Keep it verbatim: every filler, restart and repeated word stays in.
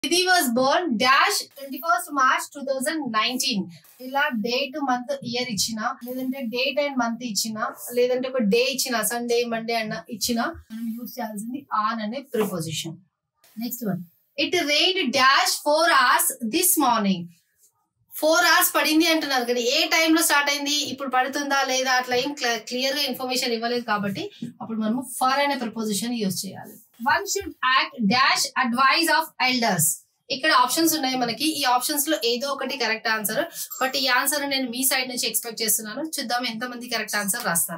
Nidhi was born dash twenty-first March two thousand nineteen. ఇలా date month year ఇచ్చినా లేదంటే date and month ఇచ్చినా లేదంటే ఒక డే ఇచ్చిన సండే మండే అన్న ఇచ్చినా మనం యూజ్ చేయాల్సింది ఆన్ అనే preposition. Next one, it rained dash four hours this morning. Four hours పడింది అంటున్నారు కదా, ఏ టైంలో స్టార్ట్ అయింది, ఇప్పుడు పడుతుందా లేదా అట్లా ఏం క్లియర్ గా ఇన్ఫర్మేషన్ ఇవ్వలేదు కాబట్టి అప్పుడు మనము ఫర్ అనే ప్రిపోజిషన్ యూజ్ చేయాలి. One should act dash advise of elders. ఇక్కడ ఆప్షన్స్ ఉన్నాయి మనకి, ఈ ఆప్షన్స్ లో ఏదో ఒకటి కరెక్ట్ ఆన్సర్. బట్ ఈ ఆన్సర్ నేను మీ సైడ్ నుంచి ఎక్స్పెక్ట్ చేస్తున్నాను. చూద్దాం ఎంత మంది కరెక్ట్ ఆన్సర్ రాస్తారు.